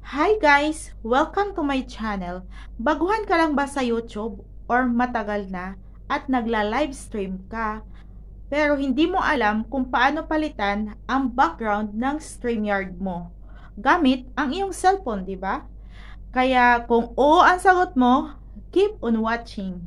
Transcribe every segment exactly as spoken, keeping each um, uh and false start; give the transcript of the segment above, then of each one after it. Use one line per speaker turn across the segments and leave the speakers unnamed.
Hi guys! Welcome to my channel. Baguhan ka lang ba sa YouTube or matagal na at nagla-livestream ka pero hindi mo alam kung paano palitan ang background ng StreamYard mo gamit ang iyong cellphone, di ba? Kaya kung oo ang sagot mo, keep on watching.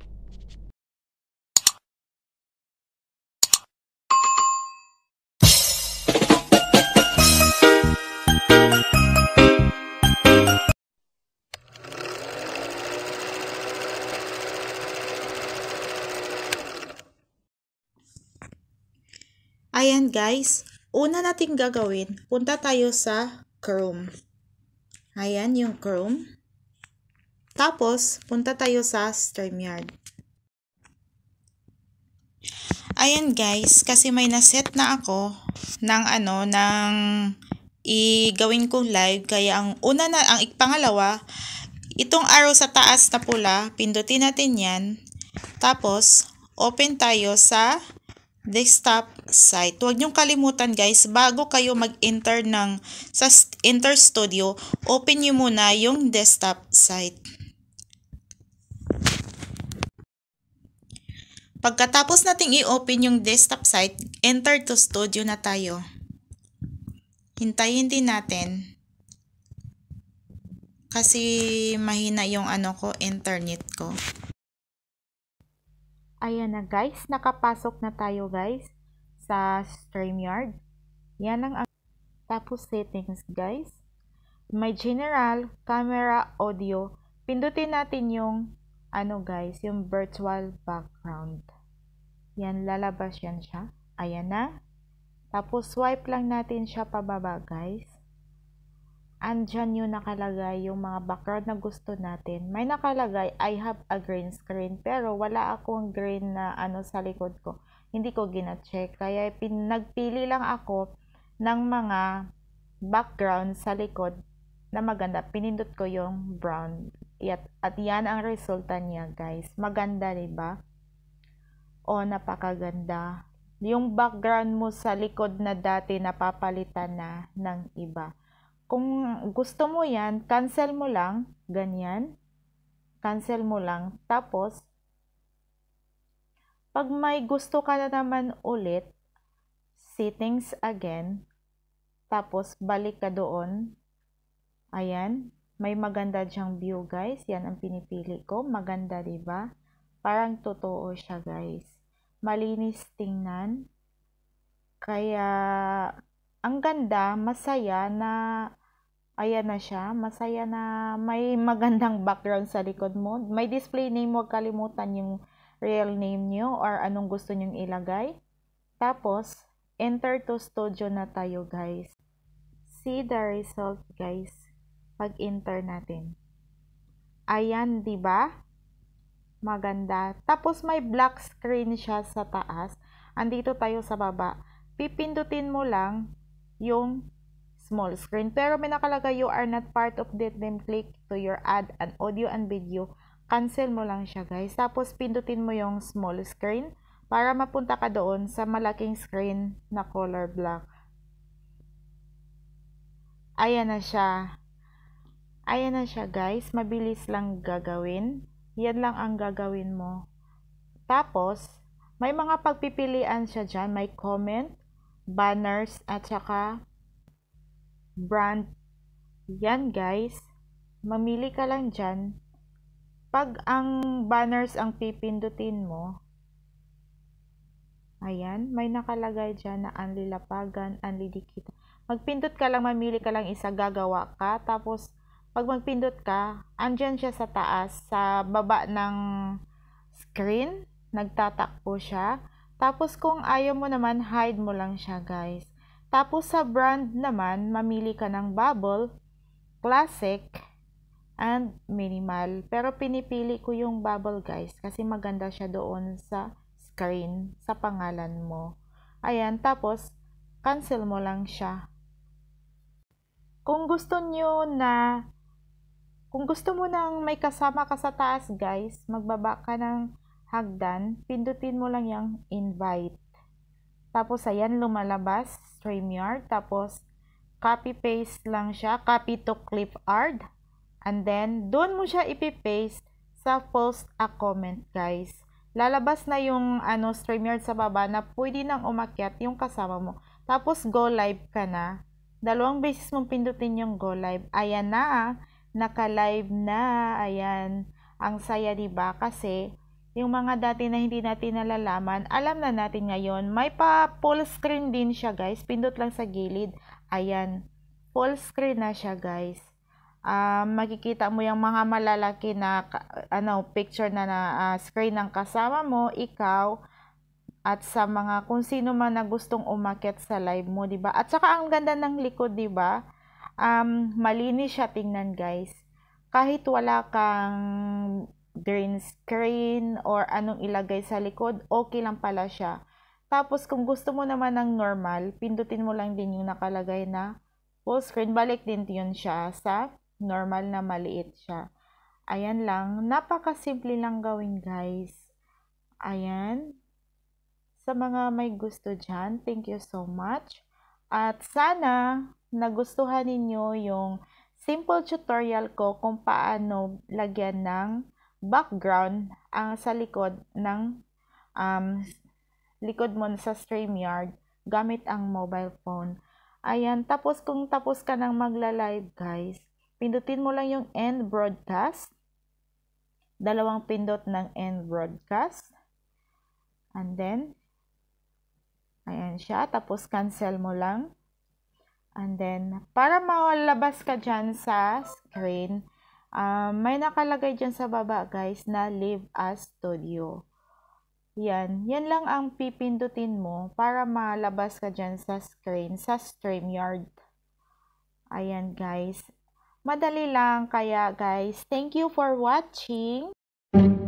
Ayan guys, una nating gagawin, punta tayo sa Chrome. Ayan yung Chrome. Tapos, punta tayo sa StreamYard. Ayan guys, kasi may naset na ako ng ano, ng i-gawin kong live. Kaya ang una na, ang pangalawa, itong arrow sa taas na pula, pindutin natin yan. Tapos, open tayo sa desktop site. Huwag niyong kalimutan guys, bago kayo mag-enter ng sa Enter Studio, open niyo muna yung desktop site. Pagkatapos nating i-open yung desktop site, enter to studio na tayo. Hintayin din natin. Kasi mahina yung ano ko, internet ko. Ayan na guys, nakapasok na tayo guys sa StreamYard. Yan ang tapos settings guys. May general, camera, audio. Pindutin natin yung ano guys, yung virtual background. Yan, lalabas yan siya. Ayan na. Tapos swipe lang natin siya pababa guys. Andyan yung nakalagay yung mga background na gusto natin. May nakalagay, I have a green screen. Pero wala akong green na ano sa likod ko. Hindi ko gina-check. Kaya pin nagpili lang ako ng mga background sa likod na maganda. Pinindot ko yung brown. At, at yan ang resulta niya guys. Maganda, diba? O, napakaganda. Yung background mo sa likod na dati napapalitan na ng iba. Kung gusto mo yan, cancel mo lang, ganyan. Cancel mo lang. Tapos, pag may gusto ka na naman ulit, settings again. Tapos, balik ka doon. Ayan. May maganda dyang view, guys. Yan ang pinipili ko. Maganda, diba? Parang totoo siya, guys. Malinis tingnan. Kaya, ang ganda, masaya na, ayan na siya, masaya na may magandang background sa likod mo. May display name, huwag kalimutan yung real name nyo or anong gusto nyong ilagay. Tapos, enter to studio na tayo guys. See the result guys, pag enter natin. Ayan, diba? Maganda. Tapos may black screen siya sa taas. Andito tayo sa baba. Pipindutin mo lang yung small screen. Pero may nakalagay, you are not part of this, then click to your add an audio and video. Cancel mo lang siya guys. Tapos pindutin mo yung small screen para mapunta ka doon sa malaking screen na color black. Ayan na siya. Ayan na siya guys. Mabilis lang gagawin. Yan lang ang gagawin mo. Tapos, may mga pagpipilian siya dyan. May comment, banners, at saka brand. Yan guys. Mamili ka lang dyan. Pag ang banners ang pipindutin mo, ayan, may nakalagay dyan na anlilapagan, anlidikita. Magpindot ka lang, mamili ka lang isa, gagawa ka. Tapos, pag magpindot ka, andyan siya sa taas, sa baba ng screen. Nagtatakbo siya. Tapos kung ayaw mo naman, hide mo lang siya guys. Tapos sa brand naman, mamili ka ng bubble, classic, and minimal. Pero pinipili ko yung bubble guys kasi maganda siya doon sa screen, sa pangalan mo. Ayan, tapos cancel mo lang siya. Kung gusto nyo na, kung gusto mo nang may kasama ka sa taas guys, magbaba ka ng hagdan, pindutin mo lang yung invite. Tapos ayan, lumalabas StreamYard. Tapos copy-paste lang siya, copy to clip art. And then, doon mo siya ipipaste sa post a comment, guys. Lalabas na yung ano, StreamYard sa baba na pwede nang umakyat yung kasama mo. Tapos, go live ka na. Dalawang beses mong pindutin yung go live. Ayan na, naka-live na. Ayan. Ang saya, diba? Kasi, yung mga dati na hindi natin nalalaman, alam na natin ngayon. May pa full screen din siya, guys. Pindot lang sa gilid. Ayan. Full screen na siya, guys. Um, makikita mo yung mga malalaki na ano, picture na na uh, screen ng kasama mo, ikaw, at sa mga kung sino man na gustong umakyat sa live mo, 'di ba? At saka ang ganda ng likod, 'di ba? Um, malinis siya tingnan, guys. Kahit wala kang green screen or anong ilagay sa likod, okay lang pala siya. Tapos kung gusto mo naman ng normal, pindutin mo lang din yung nakalagay na full screen. Balik din yun siya sa normal na maliit siya. Ayan lang. Napakasimple lang gawin, guys. Ayan. Sa mga may gusto dyan, thank you so much. At sana nagustuhan ninyo yung simple tutorial ko kung paano lagyan ng background ang sa likod ng um, likod mo sa StreamYard gamit ang mobile phone. Ayan. Tapos kung tapos ka nang magla-live, guys, pindutin mo lang yung end broadcast. Dalawang pindot ng end broadcast. And then, ayan siya. Tapos, cancel mo lang. And then, para malabas ka dyan sa screen, um, may nakalagay dyan sa baba, guys, na Leave as Studio. Yan. Yan lang ang pipindutin mo para malabas ka dyan sa screen, sa StreamYard. Ayan, guys. Madali lang, kaya guys, thank you for watching.